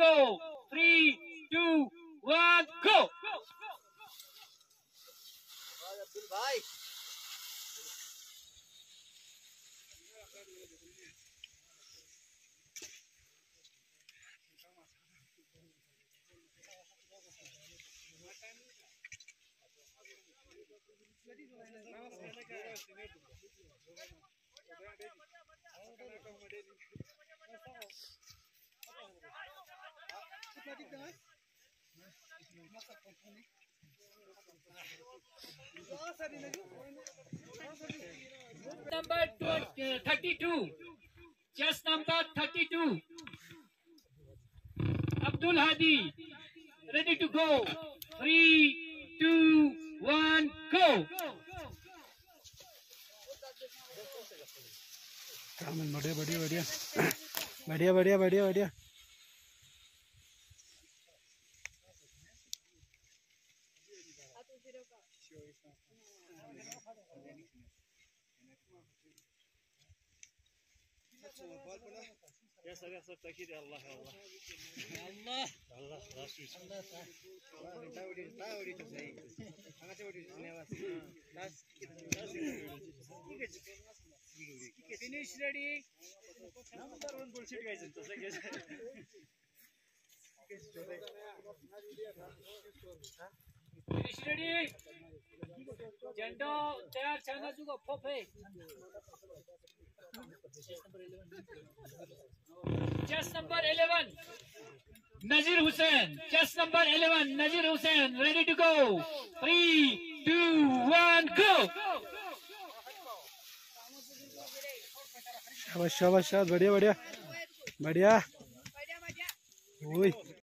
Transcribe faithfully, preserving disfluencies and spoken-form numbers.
go. Three, two, one, go. Number thirty-two. Chest number thirty-two. Abdul Hadi. Ready to go. Three, two, one, go. बढ़िया बढ़िया बढ़िया बढ़िया बढ़िया बढ़िया बढ़िया Ya saya rasa takdir Allah Allah Allah Allah Rasul Allah tahu dia tahu dia tu saya sangat tahu dia newas das finish ready number one bullshit guys तो सही है Finish ready. Jando तैयार चलना juga फोफे. Chest number eleven. Nazir Hussain. Chest number eleven. Nazir Hussain. Ready to go. Three, two, one, go. शाबाश शाबाश शाबाश बढ़िया बढ़िया बढ़िया ओए